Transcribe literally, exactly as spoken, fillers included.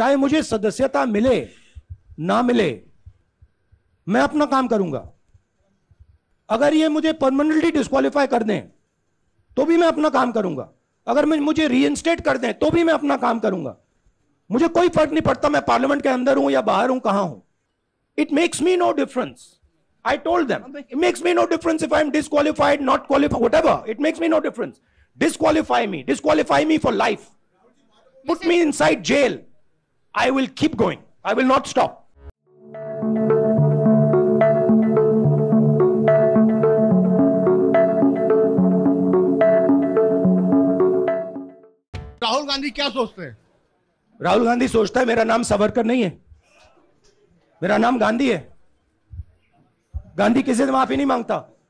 चाहे मुझे सदस्यता मिले ना मिले, मैं अपना काम करूंगा। अगर ये मुझे परमानेंटली डिस्क्वालीफाई कर दें तो भी मैं अपना काम करूंगा। अगर मुझे रीइंस्टेट कर दें तो भी मैं अपना काम करूंगा। मुझे कोई फर्क नहीं पड़ता मैं पार्लियामेंट के अंदर हूं या बाहर हूं, कहां हूं। It makes me no difference. I told them, it makes me no difference if I'm disqualified, not qualified, whatever. It makes me no difference. Disqualify me, disqualify me for life. Put me inside jail. I will keep going. I will not stop. Rahul Gandhi क्या सोचते हैं? राहुल गांधी सोचता है मेरा नाम सावरकर नहीं है, मेरा नाम गांधी है। गांधी किसी से माफी नहीं मांगता।